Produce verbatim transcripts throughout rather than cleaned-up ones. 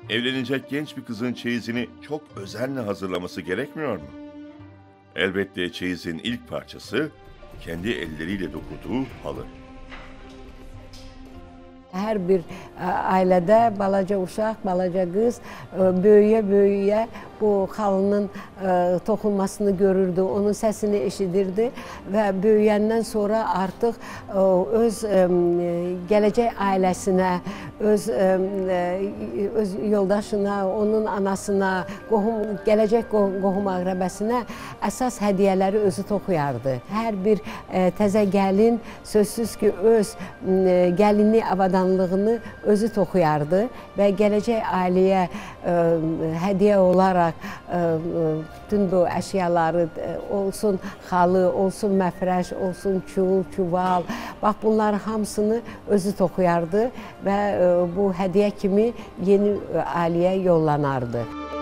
Evlenecek genç bir kızın çeyizini çok özenle hazırlaması gerekmiyor mu? Elbette çeyizin ilk parçası kendi elleriyle dokuduğu halı. Hər bir ailədə balaca uşaq, balaca qız böyüyə-böyüyə bu halının toxunmasını görürdü, onun səsini eşidirdi və böyüyəndən sonra artıq öz gələcək ailəsinə, öz, öz yoldaşına, onun anasına, qohum, gələcək qohum əqrəbəsinə əsas hədiyyələri özü toxuyardı. Hər bir təzə gəlin sözsüz ki, öz gəlinlik avadanlığını özü toxuyardı və gələcək ailəyə hədiyyə olaraq bütün bu əşyaları olsun xalı, olsun məfrəş, olsun çul, çuval, bax bunların hamısını özü toxuyardı və bu hədiyyə kimi yeni ailəyə yollanardı.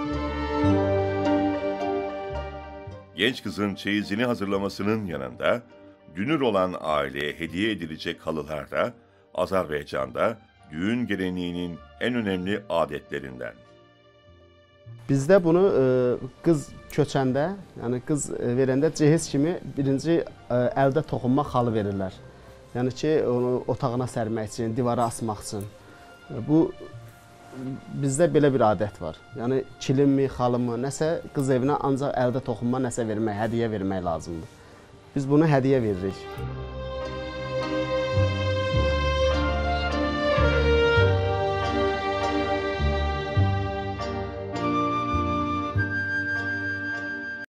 Genç kızın çeyizini hazırlamasının yanında dünür olan aileye hediye edilecek halılar da Azerbaycan'da düğün geleneğinin en önemli adetlerinden. Bizdə bunu qız köçəndə, yəni qız verəndə cehiz kimi birinci əldə toxunma xalı verirlər. Yəni ki, onu otağına sərmək üçün, divara asmaq üçün. Bu, bizdə belə bir adət var. Yəni kilimmi, xalımı, nəsə qız evinə ancaq əldə toxunma nəsə vermək, hədiyyə vermək lazımdır. Biz bunu hədiyyə veririk.